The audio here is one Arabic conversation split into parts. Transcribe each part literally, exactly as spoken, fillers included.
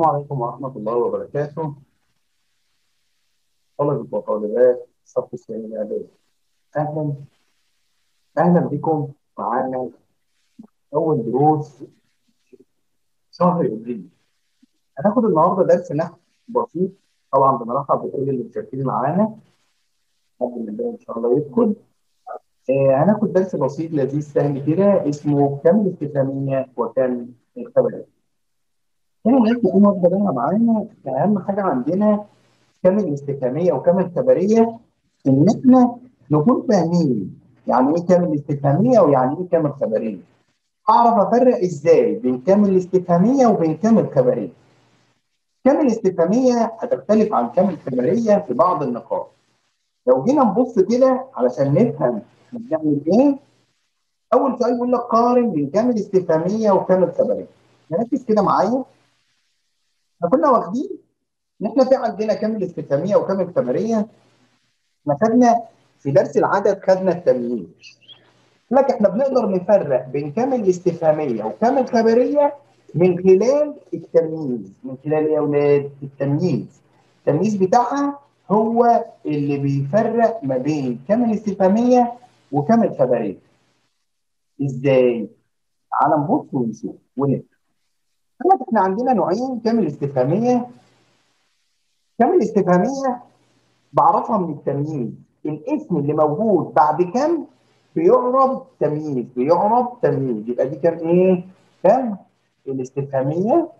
عليكم ورحمة الله وبركاته. طلبة وطالبات الصف الثاني الإعدادي، أهلا أهلا بكم معانا أول دروس شهر إبريل. هناخد النهارده درس نحو بسيط. طبعا بنرحب بكل اللي مشاركين معانا قبل ما نبدأ إن شاء الله يدخل. آه هناخد درس بسيط لذيذ سهل كده اسمه كم الاستفهامية وكم الخبرية. هنا الناس تكون واخدة بالها معانا أهم حاجة عندنا كم الاستفهامية وكم الخبرية، ان احنا نكون فاهمين يعني ايه كامل الاستفهاميه ويعني ايه كامل خبريه. اعرف افرق ازاي بين كامل الاستفهاميه وبين كامل خبريه. كامل الاستفهاميه هتختلف عن كامل خبريه في بعض النقاط. لو جينا نبص كده علشان نفهم بنعمل ايه، اول سؤال يقول لك قارن بين كامل استفهاميه وكامل خبريه. نركز كده معايا. احنا كنا واخدين ان احنا في عندنا كامل استفهاميه وكامل خبريه. احنا خدنا في درس العدد خدنا التمييز. لك احنا بنقدر نفرق بين كامل الاستفهاميه وكامل الخبريه من خلال التمييز. من خلال ايه يا اولاد؟ التمييز. التمييز بتاعها هو اللي بيفرق ما بين كامل الاستفهاميه وكامل الخبريه. ازاي؟ تعال نبص ونشوف ونفهم. احنا عندنا نوعين كامل استفهاميه. كامل استفهاميه بعرفها من التمييز. الاسم اللي موجود بعد كم بيعرب تمييز، بيعرب تمييز. يبقى دي كام ايه؟ كم الاستفهاميه.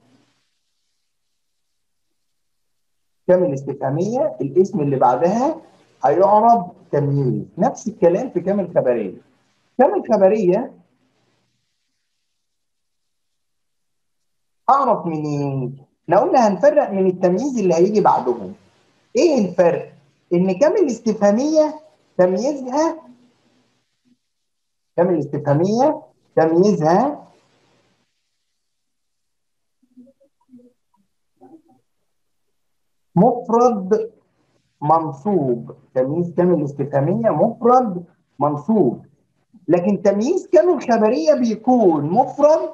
كم الاستفهاميه الاسم اللي بعدها هيعرب تمييز. نفس الكلام في كم الخبريه. كم الخبريه اعرف منين؟ احنا قلنا هنفرق من التمييز اللي هيجي بعدهم. ايه الفرق؟ ان كم الاستفهاميه تمييزها كم الاستفهاميه تمييزها مفرد منصوب. تمييز كامل الاستفهامية مفرد منصوب. لكن تمييز كامل الخبرية بيكون مفرد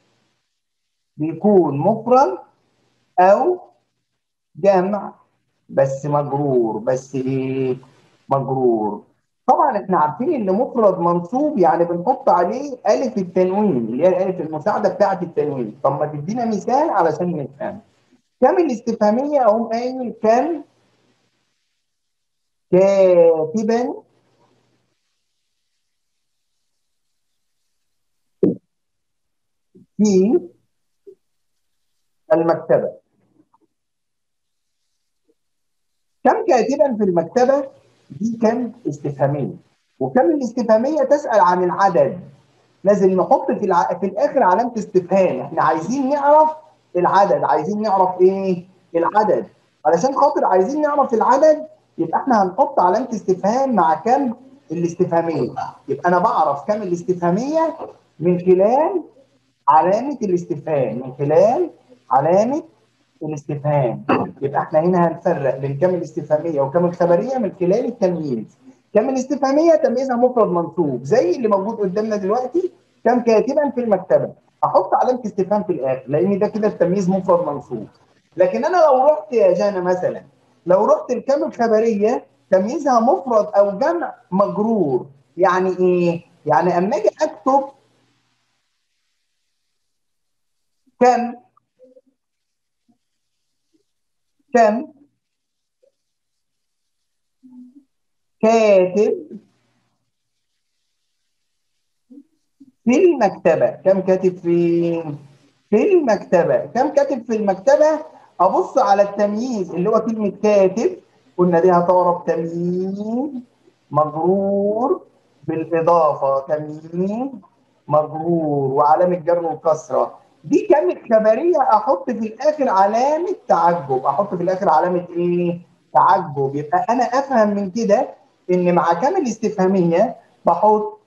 بيكون مفرد أو جمع بس مجرور. بس إيه؟ مجرور. طبعا احنا عارفين ان مفرد منصوب يعني بنحط عليه ألف التنوين اللي هي الألف المساعدة بتاعة التنوين. طب ما تدينا مثال علشان نفهم. كامل الاستفهامية أقوم قايل كان كاتبا في المكتبة. كم كاتبا في المكتبة دي كم استفهامية. وكم الاستفهامية تسأل عن العدد. لازم نحط في الع... في الآخر علامة استفهام. احنا عايزين نعرف العدد. عايزين نعرف ايه؟ العدد. علشان خاطر عايزين نعرف العدد يبقى احنا هنحط علامة استفهام مع كم الاستفهامية. يبقى انا بعرف كم الاستفهامية من خلال علامة الاستفهام. من خلال علامة الاستفهام. يبقى احنا هنا هنفرق بين كم الاستفهاميه وكم الخبريه من خلال التمييز. كم الاستفهاميه تمييزها مفرد منصوب زي اللي موجود قدامنا دلوقتي. كم كاتبا في المكتبه احط علامه استفهام في الاخر لان ده كده التمييز مفرد منصوب. لكن انا لو رحت يا جانا مثلا، لو رحت الكم الخبريه تمييزها مفرد او جمع مجرور. يعني ايه؟ يعني اما اجي اكتب كم كم كاتب في المكتبة. كم كاتب فين؟ في المكتبة. كم كاتب في المكتبة؟ أبص على التمييز اللي هو كلمة كاتب. قلنا دي هتعرف تمييز مجرور بالإضافة. تمييز مجرور وعلامة جر وكسرة. دي كانت خبرية أحط في الآخر علامة تعجب. أحط في الآخر علامة إيه؟ تعجب. يبقى أنا أفهم من كده إن مع كامل الاستفهامية بحط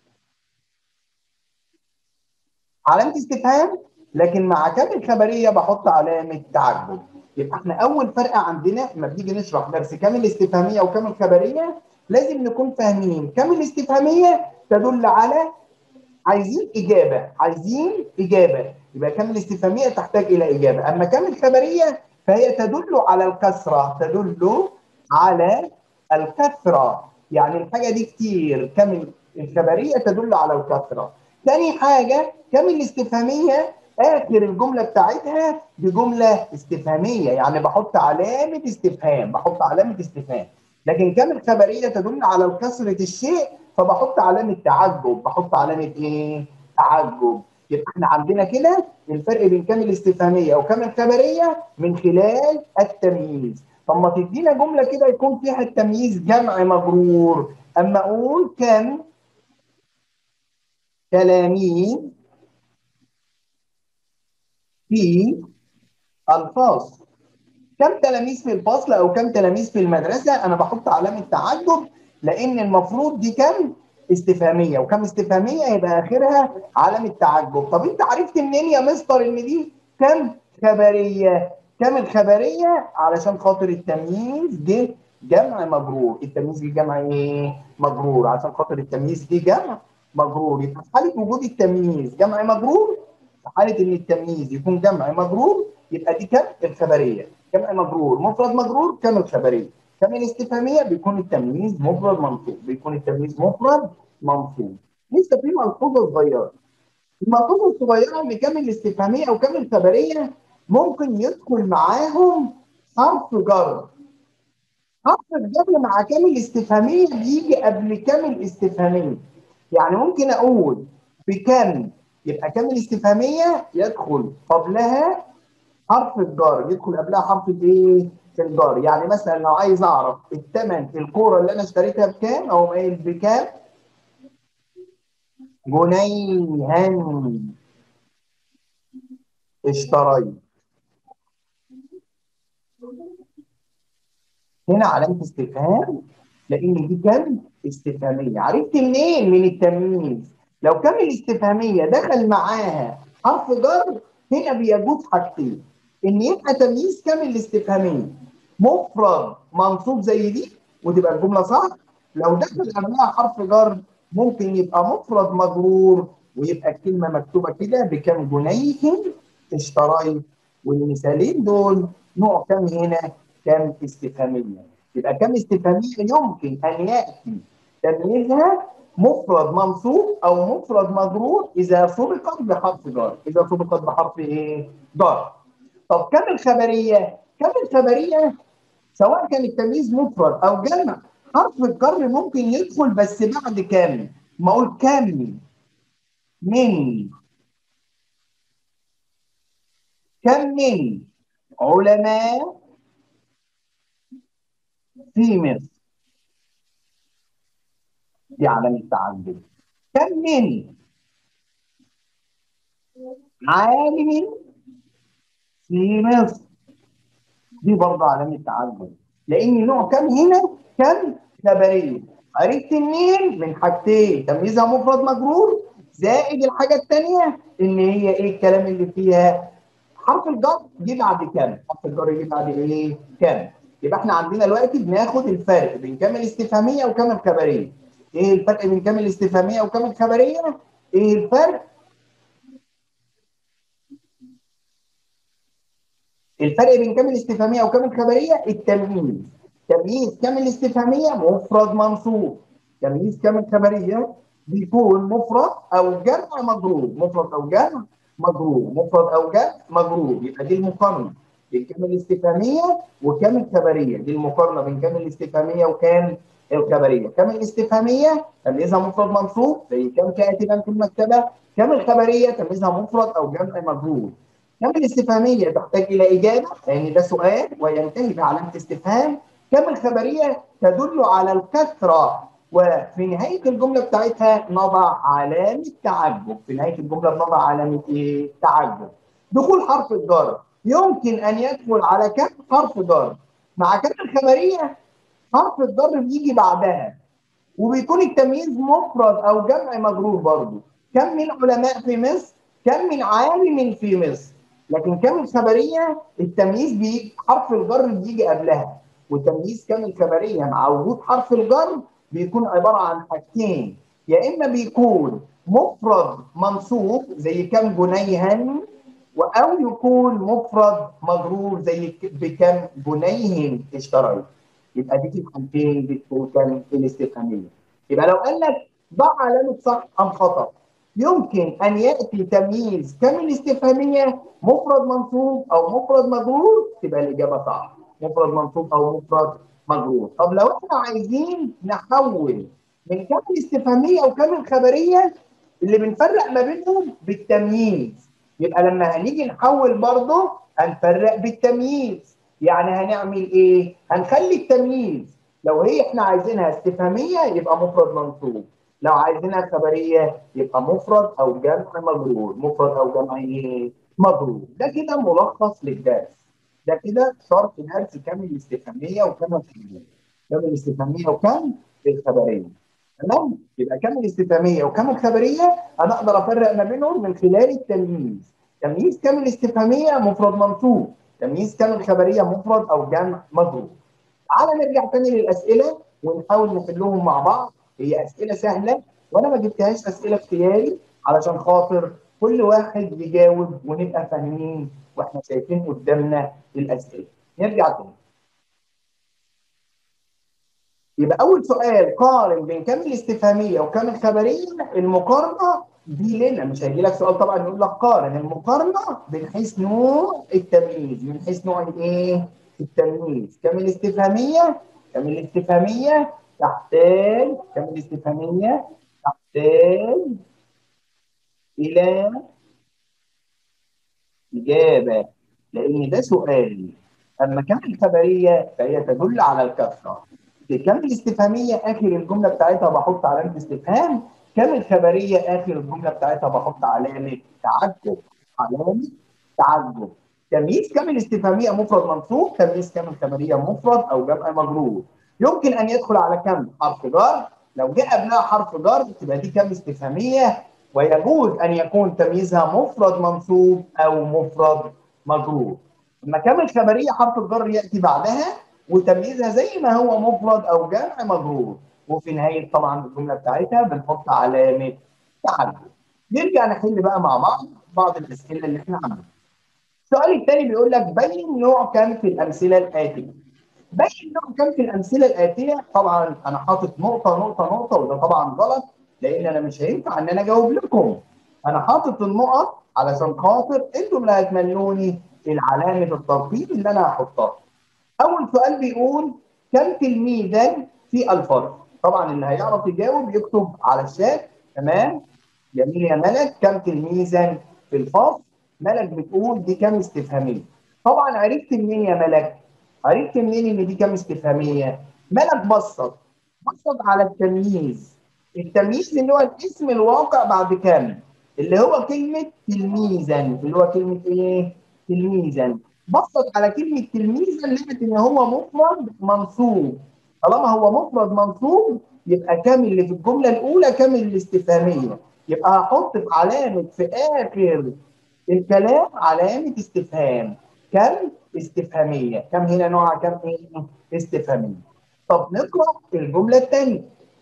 علامة استفهام، لكن مع كامل خبرية بحط علامة تعجب. يبقى احنا أول فرق عندنا لما بنيجي نشرح درس كامل استفهامية وكامل خبرية لازم نكون فاهمين كامل استفهامية تدل على عايزين إجابة. عايزين إجابة. يبقى كم الاستفهاميه تحتاج الى اجابه، اما كم الخبريه فهي تدل على الكثره، تدل على الكثره، يعني الحاجه دي كتير. كم الخبريه تدل على الكثره. ثاني حاجه كم الاستفهاميه اخر الجمله بتاعتها بجمله استفهاميه، يعني بحط علامه استفهام، بحط علامه استفهام. لكن كم الخبريه تدل على كثره الشيء فبحط علامه تعجب، بحط علامه ايه؟ تعجب. يبقى احنا عندنا كده الفرق بين كم الاستفهاميه وكم الخبريه من خلال التمييز. طب ما تدينا جمله كده يكون فيها التمييز جمع مجرور، اما اقول كم تلاميذ في الفصل. كم تلاميذ في الفصل او كم تلاميذ في المدرسه، انا بحط علامه تعجب، لان المفروض دي كم استفهاميه، وكم استفهاميه يبقى اخرها علامه تعجب. طب انت عرفت منين يا مستر ان دي كم خبريه؟ كم الخبريه علشان خاطر التمييز جه جمع مجرور، التمييز جه جمع ايه؟ مجرور، عشان خاطر التمييز جه جمع مجرور. يبقى في حاله وجود التمييز جمع مجرور، في حاله ان التمييز يكون جمع مجرور يبقى دي كم الخبريه. جمع مجرور مفرد مجرور كم الخبريه. كم الاستفهاميه بيكون التمييز مفرد منصوب، بيكون التمييز مفرد منصوب. لسه في ملحوظه صغيره، الملحوظه الصغيره ان كم الاستفهاميه او كم الخبريه ممكن يدخل معاهم حرف جر. حرف الجر مع كم الاستفهاميه بيجي قبل كم الاستفهاميه، يعني ممكن اقول بكم يبقى كم الاستفهاميه يدخل قبلها حرف الجار، يدخل قبلها حرف الايه؟ الجار. يعني مثلا لو عايز اعرف الثمن الكوره اللي انا اشتريتها بكام، او قايل بكام جنيها اشتريت، هنا علامه استفهام لان دي كم استفهاميه. عرفت منين؟ من التمييز. لو كان الاستفهاميه دخل معاها حرف جر هنا بيجوز حاجتين، ان يبقى تمييز كم الاستفهاميه مفرد منصوب زي دي وتبقى الجمله صح. لو دخل قبلها حرف جر ممكن يبقى مفرد مجرور ويبقى الكلمه مكتوبه كده بكم جنيه اشتريت. والمثالين دول نوع كم هنا؟ كم استفهاميه. يبقى كم استفهاميه يمكن ان ياتي تمييزها مفرد منصوب او مفرد مجرور اذا سبقت بحرف جر، اذا سبقت بحرف ايه؟ جر. طب كم الخبريه؟ كم الخبريه سواء كان التمييز مفرد او جمع حرف الجر ممكن يدخل بس بعد كم. ما اقول كم من كم من علماء في مصر، دي علامه تعجب. كم من عالم في مصر، دي برضه علامه تعجب، لان نوع كم هنا كم خبريه. عرفت منين؟ من حاجتين، تمييزها مفرد مجرور زائد الحاجه الثانيه ان هي ايه الكلام اللي فيها حرف الجر جه بعد كم، حرف الجر جه بعد ايه؟ كم. يبقى احنا عندنا دلوقتي بناخد الفرق بين كم الاستفهاميه وكم الخبريه. ايه الفرق بين كم الاستفهاميه وكم الخبريه؟ ايه الفرق؟ الفرق بين كم الاستفهاميه وكم الخبريه التمييز. تمييز كم الاستفهاميه مفرد منصوب، تمييز كم الخبريه بيكون مفرد او جمع مجرور، مفرد او جمع مجرور، مفرد او جمع مجرور. يبقى دي المقارنه بين كم الاستفهاميه وكم الخبريه، دي المقارنه بين كم الاستفهاميه وكم الخبريه. كم الاستفهاميه تمييزها مفرد منصوب زي كم كاتبا في المكتبه، كم الخبريه تمييزها مفرد او جمع مجرور. كم الاستفهاميه تحتاج الى اجابه لان ده سؤال وينتهي بعلامه استفهام. كم الخبريه تدل على الكثره، وفي نهايه الجمله بتاعتها نضع علامه تعجب، في نهايه الجمله بنضع علامه ايه؟ تعجب. دخول حرف الجر يمكن ان يدخل على كم حرف جر مع كم الخبريه حرف الجر بيجي بعدها وبيكون التمييز مفرد او جمع مجرور برضه. كم من علماء في مصر، كم من عالم في مصر. لكن كم الخبريه التمييز بيجي حرف الجر بيجي قبلها، وتمييز كم الخبريه مع وجود حرف الجر بيكون عباره عن حاجتين، يا اما بيكون مفرد منصوب زي كم جنيها او يكون مفرد مجرور زي ك- بكم جنيه اشتريت. يبقى دي في الحالتين بتكون كم الاستفهاميه. يبقى لو قال لك ضع علامه صح ام خطا، يمكن ان ياتي تمييز كم الاستفهاميه مفرد منصوب او مفرد مجرور، تبقى الاجابه صح. مفرد منصوب او مفرد مجرور. طب لو احنا عايزين نحول من كم الاستفهاميه او كم الخبريه، اللي بنفرق ما بينهم بالتمييز. يبقى لما هنيجي نحول برضه هنفرق بالتمييز. يعني هنعمل ايه؟ هنخلي التمييز لو هي احنا عايزينها استفهاميه يبقى مفرد منصوب، لو عايزينها خبريه يبقى مفرد او جمع مجرور، مفرد او جمع ايه؟ مجرور. ده كده ملخص للدرس. ده كده شرح درس كم الاستفهاميه وكم الخبريه. كم الاستفهاميه وكم الخبريه. تمام؟ يبقى كم الاستفهاميه وكم الخبريه انا اقدر افرق ما بينهم من خلال التمييز. تمييز كم الاستفهاميه مفرد منصوب، تمييز كم الخبريه مفرد او جمع مجرور. تعالى نرجع تاني للاسئله ونحاول نحلهم مع بعض. هي اسئله سهله وانا ما جبتهاش اسئله اختياري علشان خاطر كل واحد يجاوب ونبقى فاهمين واحنا شايفين قدامنا الاسئله. نرجع تاني. يبقى اول سؤال قارن بين كم الاستفهاميه وكم الخبريه. المقارنه دي لنا مش هيجي لك سؤال طبعا يقول لك قارن. المقارنه من حيث نوع التمييز، من حيث نوع الايه؟ التمييز. كم الاستفهاميه؟ كم الاستفهاميه تحتاج كم الاستفهاميه تحتاج الى إجابة، لأن ده سؤال. أما كم الخبرية فهي تدل على الكثرة. في كم الاستفهامية آخر الجملة بتاعتها بحط علامة استفهام، كم الخبرية آخر الجملة بتاعتها بحط علامة تعجب. علامة تعجب. تمييز كم الاستفهامية مفرد منصوب، تمييز كم الخبرية مفرد أو جمع مجرور. يمكن أن يدخل على كم حرف جر، لو جاء قبلها حرف جر تبقى دي كم استفهامية، ويجوز ان يكون تمييزها مفرد منصوب او مفرد مجرور. اما كم الخبريه حرف الجر ياتي بعدها وتمييزها زي ما هو مفرد او جمع مجرور، وفي نهايه طبعا الجمله بتاعتها بنحط علامه تعجب. نرجع نحل بقى مع بعض بعض الاسئله اللي احنا عملناها. السؤال الثاني بيقول لك بين نوع كم في الامثله الاتيه. بين نوع كم في الامثله الاتيه، طبعا انا حاطط نقطه نقطه نقطه وده طبعا غلط لان انا مش هينفع ان انا اجاوب لكم. انا حاطط النقط علشان خاطر انتوا اللي هتملوني العلامه الترتيب اللي انا هحطها. اول سؤال بيقول كم تلميذا في الفصل. طبعا اللي هيعرف يجاوب يكتب على الشات. تمام. جميل يا ملك. كم تلميذا في الفصل. ملك بتقول دي كم استفهاميه. طبعا عرفت منين يا ملك؟ عرفت منين ان دي كم استفهاميه؟ ملك بسط بسط على التمييز. التمييز اللي هو الاسم الواقع بعد كم، اللي هو كلمه تلميذا، اللي هو كلمه ايه؟ تلميذا. بسط على كلمه تلميذا لقيت ان هو مفرد منصوب. طالما هو مفرد منصوب يبقى كامل اللي في الجمله الاولى كامل الاستفهاميه. يبقى هحط في علامه في اخر الكلام علامه استفهام. كم استفهاميه. كم هنا نوعها كم ايه؟ استفهاميه. طب نقرا الجمله الثانيه.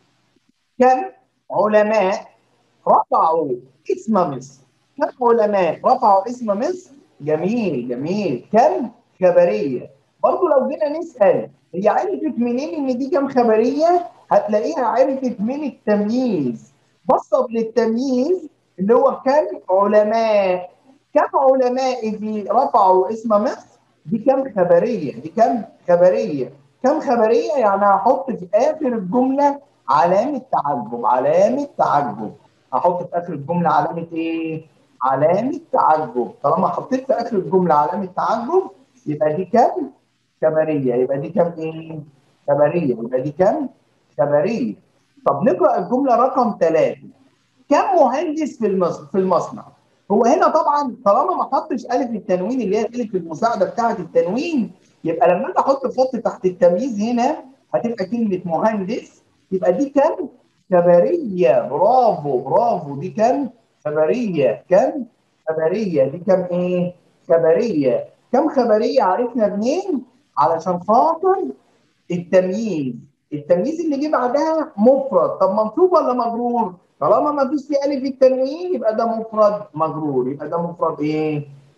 كم علماء رفعوا اسم مصر. كم علماء رفعوا اسم مصر. جميل جميل. كم خبريه. برضه لو جينا نسال هي عرفت منين ان دي كم خبريه، هتلاقيها عرفت من التمييز. بسط للتمييز اللي هو كم علماء. كم علماء في رفعوا اسم مصر. دي كم خبريه. دي كم خبريه. كم خبريه يعني هحط في اخر الجمله علامه تعجب. علامه تعجب. هحط في اخر الجمله علامه ايه؟ علامه تعجب. طالما حطيت في اخر الجمله علامه تعجب يبقى دي كم خبريه. يبقى دي كم ايه؟ خبريه. يبقى دي كم خبريه. طب نقرا الجمله رقم ثلاثه. كم مهندس في المصنع في المصنع. هو هنا طبعا طالما ما حطش الف التنوين اللي هي الف المساعده بتاعه التنوين، يبقى لما انت احط خط تحت التمييز هنا هتبقى كلمه مهندس. يبقى دي كم خبريه. برافو برافو. دي كم خبريه. كم خبريه. دي كم ايه؟ خبريه. كم خبريه عرفنا منين؟ علشان خاطر التمييز. التمييز اللي جه بعدها مفرد. طب منصوب ولا مجرور؟ طالما ما فيش فيه الف التنوين يبقى ده مفرد مجرور. يبقى ده مفرد ايه؟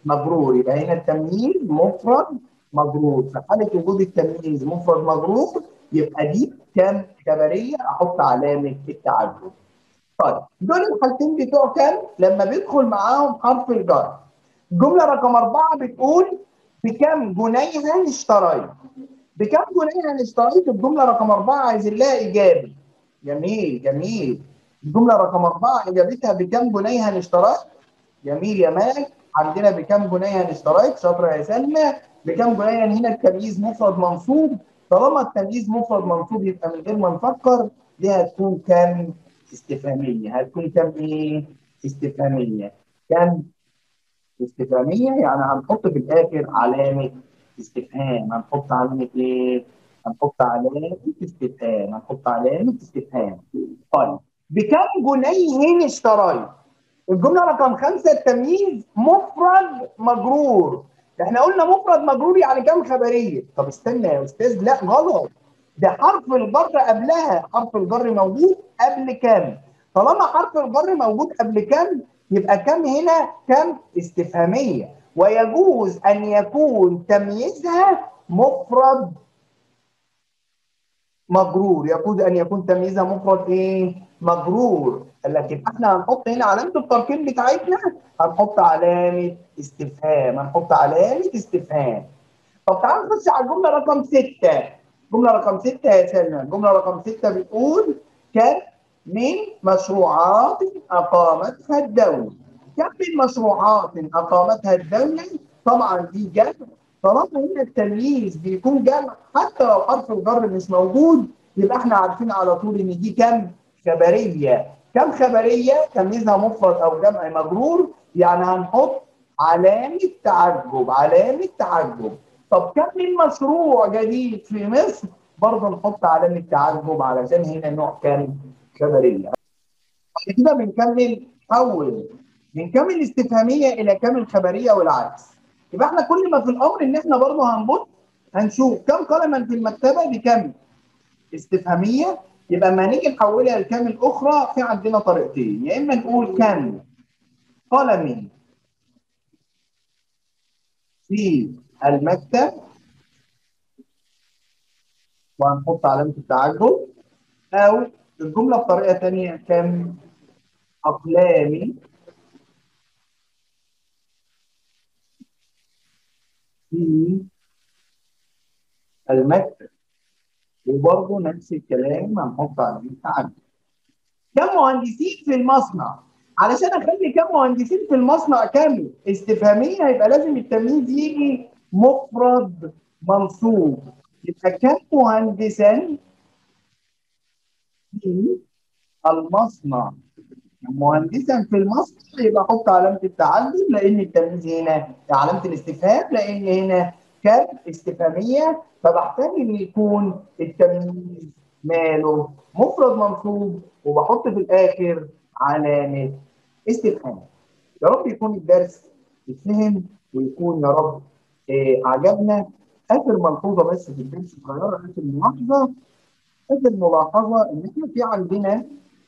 مجرور، يبقى هنا التمييز مفرد مجرور. في حاله وجود التمييز مفرد مجرور يبقى دي كام خبريه، احط علامه التعجب. طيب دول الحالتين بتوع كام لما بيدخل معاهم حرف الجر. جمله رقم اربعه بتقول بكم جنيها اشتريت. بكم جنيها اشتريت، الجمله رقم اربعه عايزين لها ايجابي. جميل جميل. الجمله رقم اربعه اجابتها بكم جنيها اشتريت. جميل يا مالك. عندنا بكم جنيها اشتريت، شاطره يا سلمى. بكم جنيها هنا التمييز مفرد منصوب. طالما التمييز مفرد منصوب يبقى من غير ما نفكر دي هتكون كم استفهاميه. هتكون كم ايه؟ استفهاميه. كم استفهاميه، يعني هنحط في الاخر علامه استفهام. هنحط علامه ايه؟ هنحط علامه استفهام. هنحط علامه استفهام. طيب بكم جنيه اشتريت؟ الجمله رقم خمسه التمييز مفرد مجرور. احنا قلنا مفرد مجرور يعني كام خبريه؟ طب استنى يا استاذ، لا غلط. ده حرف الجر قبلها، حرف الجر موجود قبل كام. طالما حرف الجر موجود قبل كام يبقى كام هنا كام استفهاميه، ويجوز ان يكون تمييزها مفرد مجرور. يجوز ان يكون تمييزها مفرد ايه؟ مجرور. قال لك يبقى احنا هنحط هنا علامه الترقيم بتاعتنا، هنحط علامه استفهام. هنحط علامه استفهام. طب تعال نخش على الجمله رقم سته. الجمله رقم سته يا سلمى، الجمله رقم سته بتقول كم من مشروعات اقامتها الدوله. كم من مشروعات اقامتها الدوله؟ طبعا دي جمع. طالما هنا التمييز بيكون جمع حتى لو حرف الجر مش موجود يبقى احنا عارفين على طول ان دي كم خبريه. كم خبريه تمييزها مفرد او جمع مجرور، يعني هنحط علامه تعجب. علامه تعجب. طب كم من مشروع جديد في مصر؟ برضه نحط علامه تعجب علشان هنا نوع كم خبريه. بعد كده بنكمل حول من كم الاستفهاميه الى كم الخبريه والعكس. يبقى احنا كل ما في الامر ان احنا برضه هنبص هنشوف كم قلما في المكتبه بكم استفهاميه. يبقى لما نيجي نحولها لكم الاخرى في عندنا طريقتين، يا اما نقول كم قلم في المكتب وهنحط علامه التعجب، او الجمله بطريقه ثانيه كم اقلام في المكتب، وبرضه نفس الكلام هنحط علامه التعجب. كم مهندسين في المصنع؟ علشان اخلي كم مهندسين في المصنع كم استفهاميه يبقى لازم التمييز يجي مفرد منصوب. يبقى كم مهندسا في المصنع. مهندسا في المصنع يبقى احط علامه التعلم لان التمييز هنا علامه الاستفهام، لان هنا كم استفهاميه فبحتاج ان يكون التمييز ماله مفرد منصوب وبحط في الاخر علامه استفهام. يا رب يكون الدرس يتفهم ويكون يا رب إيه عجبنا. اخر ملحوظه بس في الدرس صغيره، اخر ملاحظه. اخر ملاحظه ان احنا في عندنا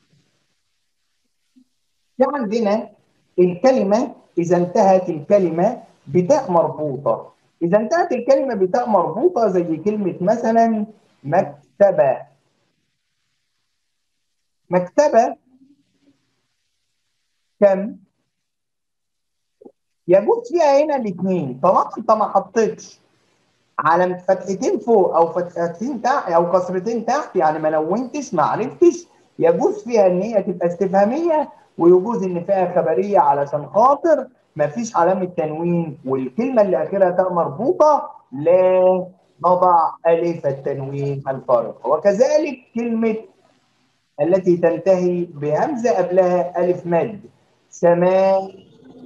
في عندنا الكلمة إذا انتهت الكلمة بتاء مربوطة. إذا انتهت الكلمة بتاء مربوطة زي كلمة مثلا مكتبة. مكتبة كم يجوز فيها هنا الاثنين. طالما انت ما حطيتش على فتحتين فوق او فتحتين تحت او كسرتين تحت، يعني ما نونتش ما عرفتش، يجوز فيها ان هي تبقى استفهاميه ويجوز ان فيها خبريه علشان خاطر ما فيش علامه تنوين والكلمه اللي اخرها تاء مربوطه لا نضع الف التنوين الفارقه. وكذلك كلمه التي تنتهي بهمزه قبلها الف مد. سماء،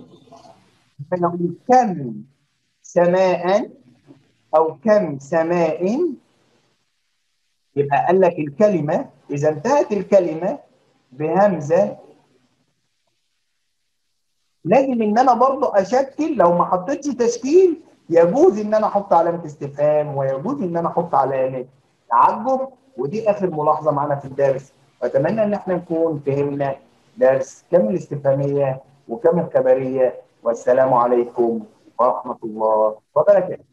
كم سماء او كم سماء. يبقى قال لك الكلمة إذا انتهت الكلمة بهمزة لازم إن أنا برضو أشكل. لو ما حطيتش تشكيل يجوز إن أنا أحط علامة استفهام ويجوز إن أنا أحط علامة تعجب. ودي آخر ملاحظة معانا في الدرس، وأتمنى إن إحنا نكون فهمنا درس كم الاستفهامية وكم الخبرية. والسلام عليكم ورحمة الله وبركاته.